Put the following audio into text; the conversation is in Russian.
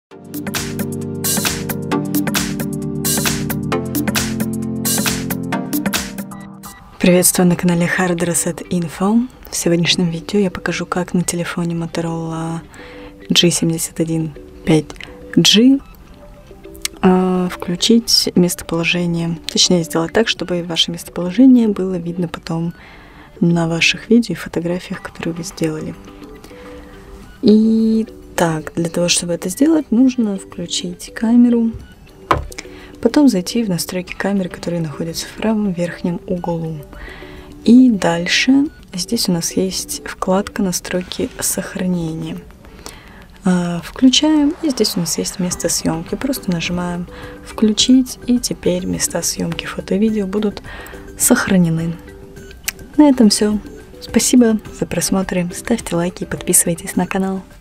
Приветствую на канале Hard Reset Info. В сегодняшнем видео я покажу, как на телефоне Motorola G71 5G включить местоположение, точнее сделать так, чтобы ваше местоположение было видно потом на ваших видео и фотографиях, которые вы сделали. И так, для того, чтобы это сделать, нужно включить камеру, потом зайти в настройки камеры, которые находятся в правом верхнем углу. И дальше здесь у нас есть вкладка настройки сохранения. Включаем, и здесь у нас есть место съемки. Просто нажимаем включить, и теперь места съемки фото и видео будут сохранены. На этом все. Спасибо за просмотр. Ставьте лайки и подписывайтесь на канал.